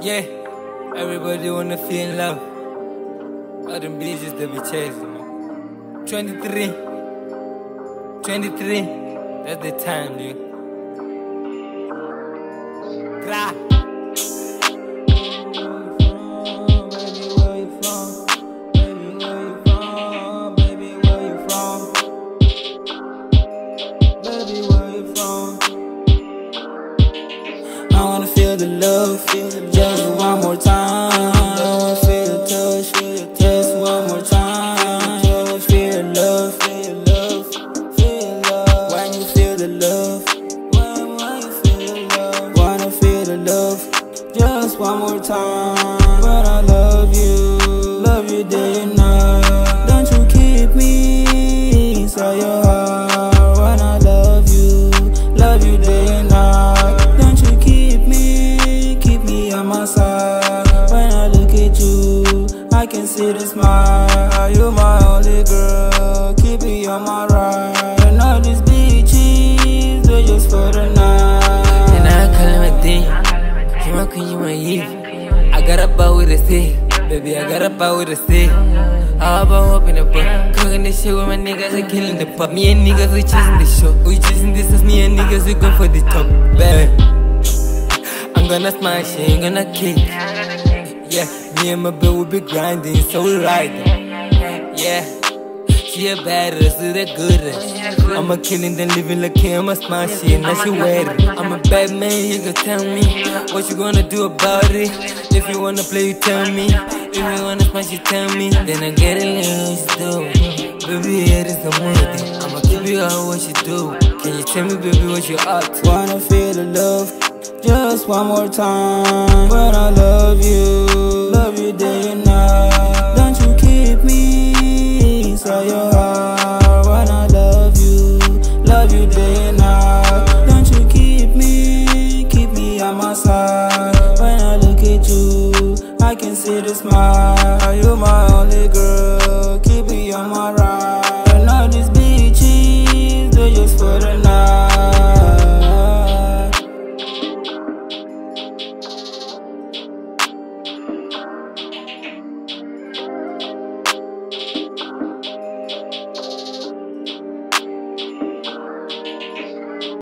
Yeah, everybody wanna feel in love. All them bitches they be chasing me. 23, that's the time, dude. Cry. I wanna feel the love, just one more time. I wanna feel the touch, just one more time. Feel love, when you feel the love, wanna feel the love, just one more time. But I love you day and night. Don't you keep me inside your heart. When I love you day and night. On my side, when I look at you, I can see the smile. You're my only girl, keep me on my ride. And all these bitches, they're just for the night. And I call him a thing, you my queen, you my Eve. I got a bow with a stick, baby, I got a bow with a stick. How about up in the butt, cooking this shit with my niggas and killing the pop. Me and niggas, we chasing the show. We chasing this as me and niggas, we go for the top, baby. I'm gonna smash it, ain't gonna kick. Yeah, me and my bitch will be grinding, so we riding. Yeah, she a badass, so that goodest. I'm a killing, then living like him, I'm a smash it, now she wedding. I'm a bad man, you can tell me what you gonna do about it. If you wanna play, you tell me. If you wanna smash, you tell me. Then I get it, let's do. Baby, it is the money. I'ma give you all what you do. Can you tell me, baby, what you up to? Wanna feel the love, just one more time. But I love you day and night. Don't you keep me inside your heart. When I love you day and night. Don't you keep me on my side. When I look at you, I can see the smile.